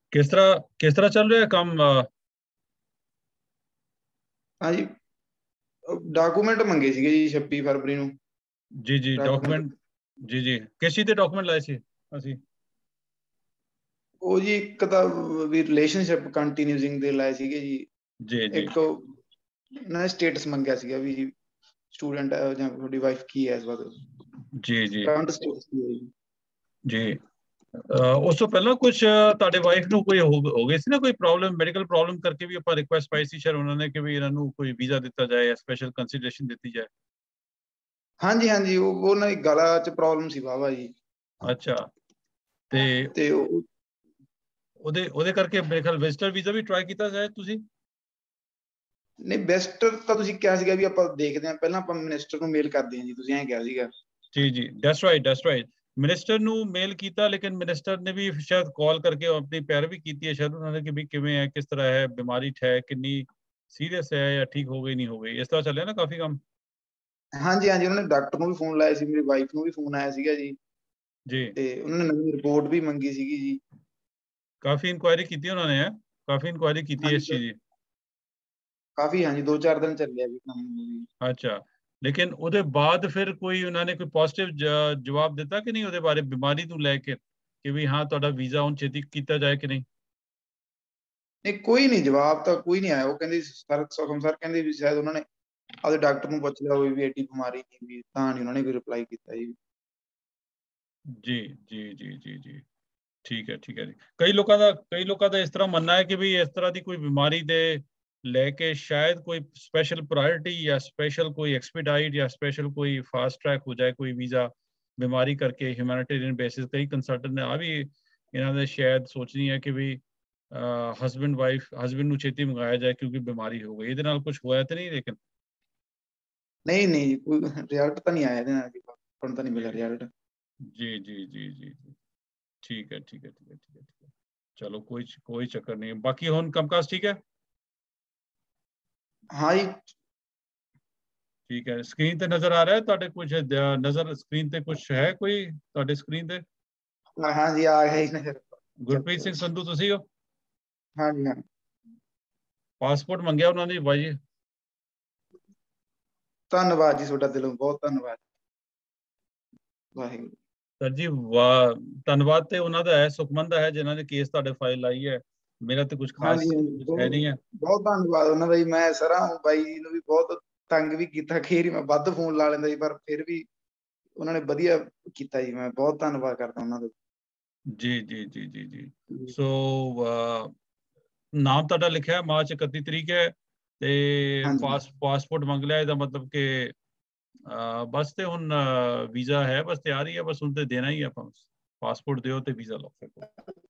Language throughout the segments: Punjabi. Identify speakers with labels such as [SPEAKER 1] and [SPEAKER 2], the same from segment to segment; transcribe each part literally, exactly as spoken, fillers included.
[SPEAKER 1] किस तरह किस तरह चल रहा है काम? अ,
[SPEAKER 2] हाँ जी, ਡਾਕੂਮੈਂਟ ਮੰਗੇ ਸੀਗੇ ਜੀ ਛੱਬੀ ਫਰਵਰੀ ਨੂੰ।
[SPEAKER 1] जी जी
[SPEAKER 2] ਡਾਕੂਮੈਂਟ
[SPEAKER 1] डॉक्यूमेंट। जी जी किस चीज़ के डॉक्यूमेंट लाए सी ਅਸੀਂ?
[SPEAKER 2] ਉਹ ਜੀ ਇੱਕ ਤਾਂ ਵੀ ਰਿਲੇਸ਼ਨਸ਼ਿਪ ਕੰਟੀਨਿਊਇੰਗ ਦੇ ਲਾਏ ਸੀਗੇ ਜੀ।
[SPEAKER 1] जी जी
[SPEAKER 2] ਇੱਕ ਨਾ ਸਟੇਟਸ ਮੰਗਿਆ ਸੀਗਾ ਵੀ ਜੀ ਸਟੂਡੈਂਟ ਜਾਂ ਤੁਹਾਡੀ ਵਾਈਫ ਕੀ ਹੈ ਇਸ ਵਕਤ,
[SPEAKER 1] जी जी
[SPEAKER 2] ਕਰੰਟ ਸਟੇਟਸ ਕੀ ਹੈ ਜੀ।
[SPEAKER 1] जी ਅ, ਉਸ ਤੋਂ ਪਹਿਲਾਂ ਕੁਝ ਤੁਹਾਡੇ ਵਾਈਫ ਨੂੰ ਕੋਈ ਹੋ ਹੋ ਗਈ ਸੀ ਨਾ, ਕੋਈ ਪ੍ਰੋਬਲਮ, ਮੈਡੀਕਲ ਪ੍ਰੋਬਲਮ ਕਰਕੇ ਵੀ ਆਪਾਂ ਰਿਕੁਐਸਟ ਪਾਈ ਸੀ ਸ਼ਾਇਦ ਉਹਨਾਂ ਨੇ ਕਿ ਵੀ ਇਹਨਾਂ ਨੂੰ ਕੋਈ ਵੀਜ਼ਾ ਦਿੱਤਾ ਜਾਏ ਜਾਂ ਸਪੈਸ਼ਲ ਕੰਸੀਡਰੇਸ਼ਨ ਦਿੱਤੀ ਜਾਏ।
[SPEAKER 2] ਹਾਂਜੀ ਹਾਂਜੀ, ਉਹ ਉਹਨਾਂ ਦੀ ਗਲਾ 'ਚ ਪ੍ਰੋਬਲਮ ਸੀ ਵਾਹਵਾ ਜੀ।
[SPEAKER 1] ਅੱਛਾ। ਤੇ
[SPEAKER 2] ਤੇ ਉਹ
[SPEAKER 1] ਉਹਦੇ ਉਹਦੇ ਕਰਕੇ ਮੇਰੇ ਖਿਆਲ ਵਿਜ਼ਟਰ ਵੀਜ਼ਾ ਵੀ ਟਰਾਈ ਕੀਤਾ ਜਾਏ ਤੁਸੀਂ।
[SPEAKER 2] ਨਹੀਂ, ਬੈਸਟ ਤਾਂ ਤੁਸੀਂ ਕਿਹਾ ਸੀਗਾ ਵੀ ਆਪਾਂ ਦੇਖਦੇ ਹਾਂ, ਪਹਿਲਾਂ ਆਪਾਂ ਮਿਨਿਸਟਰ ਨੂੰ ਮੇਲ ਕਰਦੇ ਹਾਂ ਜੀ, ਤੁਸੀਂ ਐਂ ਕਿਹਾ ਸੀਗਾ।
[SPEAKER 1] Ji ji that's right that's right. Minister ਨੂੰ ਮੇਲ ਕੀਤਾ ਲੇਕਿਨ ਮਿਨਿਸਟਰ ਨੇ ਵੀ ਸ਼ਾਇਦ ਕਾਲ ਕਰਕੇ ਆਪਣੀ ਪੈਰਵੀ ਕੀਤੀ ਹੈ ਸ਼ਾਇਦ ਉਹਨਾਂ ਨੇ ਕਿ ਵੀ ਕਿਵੇਂ ਹੈ, ਕਿਸ ਤਰ੍ਹਾਂ ਹੈ, ਬਿਮਾਰੀ ਹੈ ਕਿੰਨੀ ਸੀਰੀਅਸ ਹੈ ਜਾਂ ਠੀਕ ਹੋ ਗਈ ਨਹੀਂ ਹੋ ਗਈ, ਇਸ ਤਰ੍ਹਾਂ ਚੱਲਿਆ ਨਾ ਕਾਫੀ ਕੰਮ।
[SPEAKER 2] ਹਾਂਜੀ ਹਾਂਜੀ, ਉਹਨਾਂ ਨੇ ਡਾਕਟਰ ਨੂੰ ਵੀ ਫੋਨ ਲਾਇਆ ਸੀ, ਮੇਰੀ ਵਾਈਫ ਨੂੰ ਵੀ ਫੋਨ ਆਇਆ ਸੀਗਾ ਜੀ।
[SPEAKER 1] ਜੀ
[SPEAKER 2] ਤੇ ਉਹਨਾਂ ਨੇ ਨਵੀਂ ਰਿਪੋਰਟ ਵੀ ਮੰਗੀ ਸੀਗੀ ਜੀ।
[SPEAKER 1] ਕਾਫੀ ਇਨਕੁਆਇਰੀ ਕੀਤੀ ਉਹਨਾਂ ਨੇ ਹੈ, ਕਾਫੀ ਇਨਕੁਆਇਰੀ ਕੀਤੀ ਹੈ
[SPEAKER 2] ਹਾਂਜੀ
[SPEAKER 1] ਇਸ ਚੀਜ਼ ਦੀ।
[SPEAKER 2] ਕਾਫੀ, ਹਾਂਜੀ ਦੋ ਚਾਰ ਦਿਨ ਚੱਲਿਆ ਵੀ ਕੰਮ ਜੀ।
[SPEAKER 1] ਅੱਛਾ। ਲੇਕਿਨ ਉਹਦੇ ਬਾਅਦ ਫਿਰ ਕੋਈ ਉਹਨਾਂ ਨੇ ਕੋਈ ਪੋਜ਼ਿਟਿਵ ਜਵਾਬ ਦਿੱਤਾ ਕਿ ਨਹੀਂ ਉਹਦੇ ਬਾਰੇ, ਬਿਮਾਰੀ ਨੂੰ ਲੈ ਕੇ ਕਿ ਵੀ ਹਾਂ ਤੁਹਾਡਾ ਵੀਜ਼ਾ ਹੁਣ ਛੇਤੀ ਕੀਤਾ ਜਾਏ ਕਿ ਨਹੀਂ?
[SPEAKER 2] ਨਹੀਂ, ਕੋਈ ਨਹੀਂ, ਜਵਾਬ ਤਾਂ ਕੋਈ ਨਹੀਂ ਆਇਆ। ਉਹ ਕਹਿੰਦੇ ਸਰ, ਸੁਖਮ ਸਰ ਕਹਿੰਦੇ ਵੀ ਸ਼ਾਇਦ ਉਹਨਾਂ ਨੇ ਆਪਦੇ ਡਾਕਟਰ ਨੂੰ ਪੁੱਛ ਲਿਆ ਹੋਵੇ ਵੀ ਐਡੀ ਬਿਮਾਰੀ ਨਹੀਂ, ਵੀ ਤਾਂ ਨਹੀਂ ਉਹਨਾਂ ਨੇ ਕੋਈ ਰਿਪਲਾਈ ਕੀਤਾ ਜੀ।
[SPEAKER 1] ਜੀ ਜੀ ਜੀ ਜੀ ਜੀ ਠੀਕ ਹੈ ਠੀਕ ਹੈ ਜੀ। ਕਈ ਲੋਕਾਂ ਦਾ ਕਈ ਲੋਕਾਂ ਦਾ ਇਸ ਤਰ੍ਹਾਂ ਮੰਨਣਾ ਹੈ ਕਿ ਵੀ ਇਸ ਤਰ੍ਹਾਂ ਦੀ ਕੋਈ ਬਿਮਾਰੀ ਦੇ ਲੈ ਕੇ ਸ਼ਾਇਦ ਕੋਈ ਸਪੈਸ਼ਲ ਪ੍ਰਾਇੋਰਟੀ ਜਾਂ ਸਪੈਸ਼ਲ ਕੋਈ ਐਕਸਪੀਡਾਈਟ ਜਾਂ ਸਪੈਸ਼ਲ ਕੋਈ ਫਾਸਟ ਟਰੈਕ ਹੋ ਜਾਏ ਕੋਈ ਵੀਜ਼ਾ ਬਿਮਾਰੀ ਕਰਕੇ ਹਿਊਮੈਨਿਟੇਰੀਅਨ ਬੇਸਿਸ। ਕਈ ਕੰਸਲਟੈਂਟ ਨੇ ਆ ਵੀ ਇਹਨਾਂ ਨੇ ਸ਼ਾਇਦ ਸੋਚਣੀ ਹੈ ਕਿ ਵੀ ਹਸਬੈਂਡ ਵਾਈਫ ਹਸਬੈਂਡ ਨੂੰ ਛੇਤੀ ਮੰਗਾਇਆ ਜਾਏ ਕਿਉਂਕਿ ਬਿਮਾਰੀ ਹੋ ਗਈ। ਇਹਦੇ ਨਾਲ ਕੁਝ ਹੋਇਆ ਤਾਂ ਨਹੀਂ ਲੇਕਿਨ?
[SPEAKER 2] ਨਹੀਂ ਨਹੀਂ, ਕੋਈ ਰਿਜ਼ਲਟ ਤਾਂ ਨਹੀਂ ਆਇਆ ਇਹਦੇ ਨਾਲ, ਹੁਣ ਤਾਂ ਨਹੀਂ ਮਿਲਿਆ ਰਿਜ਼ਲਟ।
[SPEAKER 1] ਜੀ ਜੀ ਜੀ ਜੀ ਜੀ ਠੀਕ ਹੈ ਠੀਕ ਹੈ ਠੀਕ ਹੈ ਠੀਕ ਹੈ ਠੀਕ ਹੈ। ਚਲੋ ਕੋਈ ਕੋਈ ਚੱਕਰ ਨਹੀਂ। ਬਾਕੀ ਹੁਣ ਕੰਮਕਾਜ ਠੀਕ ਹੈ?
[SPEAKER 2] ਹਾਂ ਜੀ।
[SPEAKER 1] ਠੀਕ ਹੈ। ਸਕਰੀਨ ਤੇ ਨਜ਼ਰ ਆ ਰਿਹਾ ਹੈ ਤੁਹਾਡੇ ਕੁਝ ਨਜ਼ਰ ਸਕਰੀਨ ਤੇ ਕੁਝ ਹੈ ਕੋਈ ਤੁਹਾਡੇ ਸਕਰੀਨ ਤੇ?
[SPEAKER 2] ਹਾਂ ਜੀ, ਆ ਗਿਆ ਹੀ ਨਜ਼ਰ।
[SPEAKER 1] ਗੁਰਪ੍ਰੀਤ ਸਿੰਘ ਸੰਧੂ ਤੁਸੀਂ ਹੋ?
[SPEAKER 2] ਹਾਂ ਜੀ ਹਾਂ।
[SPEAKER 1] ਪਾਸਪੋਰਟ ਮੰਗਿਆ ਉਹਨਾਂ ਨੇ ਬਾਈ ਜੀ?
[SPEAKER 2] ਧੰਨਵਾਦ ਜੀ ਤੁਹਾਡਾ, ਦਿਲੋਂ ਬਹੁਤ ਧੰਨਵਾਦ। ਵਾਹਿਗੁਰੂ।
[SPEAKER 1] ਸਰ ਜੀ ਵਾਹ, ਧੰਨਵਾਦ ਤੇ ਉਹਨਾਂ ਦਾ ਹੈ, ਸੁਖਮਨ ਦਾ ਹੈ ਜਿਨ੍ਹਾਂ ਨੇ ਕੇਸ ਤੁਹਾਡੇ ਫਾਈਲ ਲਾਈ ਹੈ। ਮੇਰਾ ਤੇ ਕੁਝ
[SPEAKER 2] ਹਾਂ
[SPEAKER 1] ਖਾਸ
[SPEAKER 2] ਜੀ,
[SPEAKER 1] ਕੁਝ ਹੈ
[SPEAKER 2] ਬਹੁਤ
[SPEAKER 1] ਨਹੀਂ ਹੈ।
[SPEAKER 2] ਬਹੁਤ ਧੰਨਵਾਦ ਉਹਨਾਂ ਦਾ ਜੀ। ਮੈਂ ਸਰਾਂ ਬਾਈ ਜੀ ਨੂੰ ਵੀ ਬਹੁਤ ਤੰਗ ਵੀ ਕੀਤਾ, ਖੀਰ ਮੈਂ ਵੱਧ ਫੋਨ ਲਾ ਲੈਂਦਾ ਜੀ, ਪਰ ਫਿਰ ਵੀ ਉਹਨਾਂ ਨੇ ਵਧੀਆ ਕੀਤਾ ਜੀ। ਮੈਂ ਬਹੁਤ ਧੰਨਵਾਦ ਕਰਦਾ ਉਹਨਾਂ ਦਾ।
[SPEAKER 1] ਜੀ ਜੀ ਜੀ ਜੀ ਜੀ ਸੋ ਨਾਮ ਤੁਹਾਡਾ ਲਿਖਿਆ ਮਾਰਚ ਇਕੱਤੀ ਤਰੀਕ ਹੈ ਤੇ
[SPEAKER 2] ਹਾਂਜੀ
[SPEAKER 1] ਪਾਸ ਪਾਸਪੋਰਟ ਮੰਗ ਲਿਆ। ਇਹਦਾ ਮਤਲਬ ਕਿ ਬਸ ਤੇ ਹੁਣ ਵੀਜ਼ਾ ਹੈ, ਬਸ ਤਿਆਰ ਹੀ ਹੈ, ਬਸ ਹੁਣ ਤੇ ਦੇਣਾ ਹੀ ਹੈ ਆਪਾਂ। ਪਾਸਪੋਰਟ ਦਿਓ ਤੇ ਵੀਜ਼ਾ ਲਓ ਫਿਰ।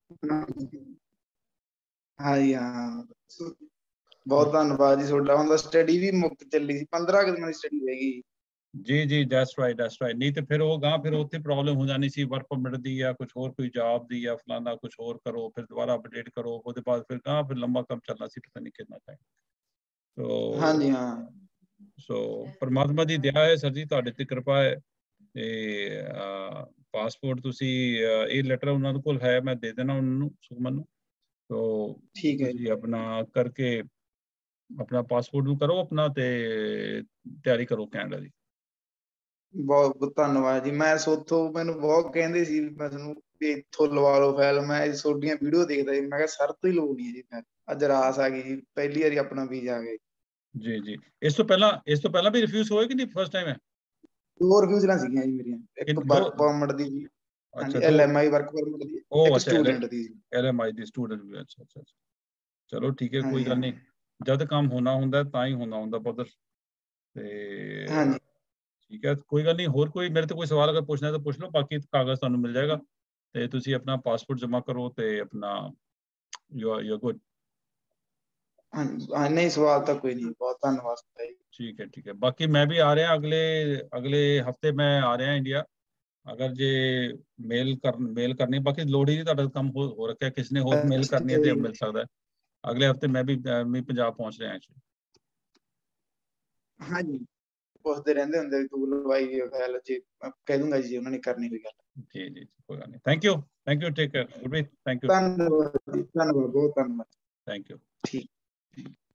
[SPEAKER 2] ਹਾਂ ਜੀ ਹਾਂ, ਬਹੁਤ ਧੰਨਵਾਦ ਜੀ ਤੁਹਾਡਾ। ਹੁਣ ਤਾਂ ਸਟੱਡੀ ਵੀ ਮੁੱਕ ਚੱਲੀ ਸੀ, ਪੰਦਰਾਂ ਕੁ ਦਿਨਾਂ ਦੀ ਸਟੱਡੀ ਰਹਿ ਗਈ।
[SPEAKER 1] ਜੀ ji that's right that's right. ਨਹੀਂ ਤੇ ਫਿਰ ਉਹ ਗਾਂ ਫਿਰ ਉੱਥੇ ਪ੍ਰੋਬਲਮ ਹੋ ਜਾਣੀ ਸੀ ਵਰਕ ਪਰਮਿਟ ਦੀ ਜਾਂ ਕੁਝ ਹੋਰ ਕੋਈ ਜੌਬ ਦੀ ਜਾਂ ਫਲਾਣਾ ਕੁਝ ਹੋਰ ਕਰੋ, ਫਿਰ ਦੁਬਾਰਾ ਅਪਡੇਟ ਕਰੋ, ਉਹਦੇ ਬਾਅਦ ਫਿਰ ਗਾਂ ਫਿਰ ਲੰਬਾ ਕੰਮ ਚੱਲਣਾ ਸੀ, ਪਤਾ ਨਹੀਂ ਕਿੰਨਾ ਟਾਈਮ।
[SPEAKER 2] ਹਾਂ
[SPEAKER 1] ਸੋ
[SPEAKER 2] ਜੀ ਹਾਂ।
[SPEAKER 1] ਸੋ ਪਰਮਾਤਮਾ ਦੀ ਦਇਆ ਹੈ ਸਰ ਜੀ, ਤੁਹਾਡੇ ਤੇ ਕਿਰਪਾ ਹੈ। ਤੇ ਪਾਸਪੋਰਟ ਤੁਸੀਂ ਇਹ ਲੈਟਰ ਉਹਨਾਂ ਦੇ ਕੋਲ ਹੈ, ਮੈਂ ਦੇ ਦੇਣਾ ਉਹਨਾਂ ਨੂੰ, ਸੁਖਮਨ ਨੂੰ। ਸੋ
[SPEAKER 2] ਠੀਕ ਹੈ ਜੀ।
[SPEAKER 1] ਤੁਸੀਂ ਆਪਣਾ ਕਰਕੇ ਆਪਣਾ ਪਾਸਪੋਰਟ ਨੂੰ ਕਰੋ ਆਪਣਾ ਤੇ ਤਿਆਰੀ ਕਰੋ ਕੈਨੇਡਾ ਦੀ।
[SPEAKER 2] ਬਹੁਤ ਬਹੁਤ ਧੰਨਵਾਦ ਜੀ। ਮੈਂ ਸੋਥੋਂ, ਮੈਨੂੰ ਬਹੁਤ ਕਹਿੰਦੇ ਸੀ ਵੀ ਮੈਂ ਤੁਹਾਨੂੰ ਵੀ ਇੱਥੋਂ ਲਵਾ ਲਓ ਫਾਈਲ। ਮੈਂ ਤੁਹਾਡੀਆਂ ਵੀਡੀਓ ਦੇਖਦਾ ਜੀ, ਮੈਂ ਕਿਹਾ ਸਰ ਤੋਂ ਹੀ ਲਵਾਉਣੀ ਹੈ ਜੀ। ਮੈਂ ਅੱਜ ਰਾਸ ਆ ਗਈ ਜੀ, ਪਹਿਲੀ ਵਾਰੀ ਆਪਣਾ ਵੀਜ਼ਾ ਆ ਗਿਆ
[SPEAKER 1] ਜੀ ਜੀ ਇਸ ਤੋਂ ਪਹਿਲਾਂ ਇਸ ਤੋਂ ਪਹਿਲਾਂ ਵੀ ਰਿਫਿਊਜ਼ ਹੋਏ ਕਿ ਨਹੀਂ ਫਸਟ ਟਾਈਮ ਹੈ?
[SPEAKER 2] ਦੋ ਰਿਫਿਊਜ਼ਲਾਂ ਸੀਗੀਆਂ ਜੀ ਮੇਰੀਆਂ, ਇੱਕ
[SPEAKER 1] ਦੋ?
[SPEAKER 2] ਵਰਕ ਪਰਮਿਟ ਦੀ ਜੀ।
[SPEAKER 1] ਅੱਛਾ
[SPEAKER 2] ਹਾਂਜੀ,
[SPEAKER 1] ਦੋ।
[SPEAKER 2] L M I work permit ਦੀ,
[SPEAKER 1] ਉਹ
[SPEAKER 2] ਇੱਕ
[SPEAKER 1] ਅੱਛਾ ਐਲ
[SPEAKER 2] ਸਟੂਡੈਂਟ ਦੀ ਜੀ।
[SPEAKER 1] ਐਲ ਐਮ ਆਈ ਦੀ ਸਟੂਡੈਂਟ ਵੀ। ਅੱਛਾ ਅੱਛਾ ਅੱਛਾ ਚਲੋ ਠੀਕ ਹੈ, ਕੋਈ
[SPEAKER 2] ਹਾਂਜੀ
[SPEAKER 1] ਗੱਲ
[SPEAKER 2] ਹਾਂ।
[SPEAKER 1] ਨਹੀਂ। ਜਦ ਕੰਮ ਹੋਣਾ ਹੁੰਦਾ ਤਾਂ ਹੀ ਹੋਣਾ ਹੁੰਦਾ ਪੁੱਤਰ। ਤੇ
[SPEAKER 2] ਹਾਂਜੀ
[SPEAKER 1] ਠੀਕ ਹੈ, ਕੋਈ ਗੱਲ ਨਹੀਂ। ਹੋਰ ਕੋਈ ਮੇਰੇ ਤੋਂ ਕੋਈ ਸਵਾਲ ਅਗਰ ਪੁੱਛਣਾ ਤਾਂ ਪੁੱਛ ਲਓ, ਬਾਕੀ ਕਾਗਜ਼ ਤੁਹਾਨੂੰ ਮਿਲ ਜਾਏਗਾ ਤੇ ਤੁਸੀਂ ਆਪਣਾ ਪਾਸਪੋਰਟ ਜਮ੍ਹਾਂ ਕਰੋ ਤੇ ਆਪਣਾ you are you are good.
[SPEAKER 2] ਹਾਂਜੀ ਹਾਂ, ਨਹੀਂ ਸਵਾਲ ਤਾਂ ਕੋਈ ਨਹੀਂ, ਬਹੁਤ ਧੰਨਵਾਦ ਜੀ।
[SPEAKER 1] ਠੀਕ ਹੈ ਠੀਕ ਹੈ। ਬਾਕੀ ਮੈਂ ਵੀ ਆ ਰਿਹਾ ਅਗਲੇ ਅਗਲੇ ਹਫਤੇ ਮੈਂ ਆ ਰਿਹਾ ਇੰਡੀਆ। ਅਗਰ ਜੇ ਮੇਲ ਕਰ ਮੇਲ ਕਰਨੀ, ਬਾਕੀ ਲੋੜ ਹੀ ਨਹੀਂ, ਤੁਹਾਡਾ ਕੰਮ ਹੋ ਹੋ ਰੱਖਿਆ, ਕਿਸੇ ਨੇ ਹੋਰ ਮੇਲ ਕਰਨੀ ਹੈ ਤੇ ਮਿਲ ਸਕਦਾ ਹੈ। ਅਗਲੇ ਹਫਤੇ ਮੈਂ ਵੀ ਮੈਂ ਪੰਜਾਬ ਪਹੁੰਚ ਰਿਹਾ ਹਾਂ।
[SPEAKER 2] ਹਾਂਜੀ ਪੁੱਛਦੇ ਰਹਿੰਦੇ ਹੁੰਦੇ ਤੂੰ ਲਵਾਈ ਵੀ ਫਾਈਲ, ਜੇ ਮੈਂ ਕਹਿ ਦੂੰਗਾ ਜੀ ਉਹਨਾਂ ਨੇ ਕਰਨੀ ਹੋਈ ਗੱਲ।
[SPEAKER 1] ਜੀ ਜੀ ਕੋਈ ਗੱਲ ਨਹੀਂ, thank you thank you, take care Gurpreet, thank you,
[SPEAKER 2] ਧੰਨਵਾਦ ਜੀ, ਧੰਨਵਾਦ, ਬਹੁਤ ਧੰਨਵਾਦ।
[SPEAKER 1] Thank you.
[SPEAKER 2] ਠੀਕ।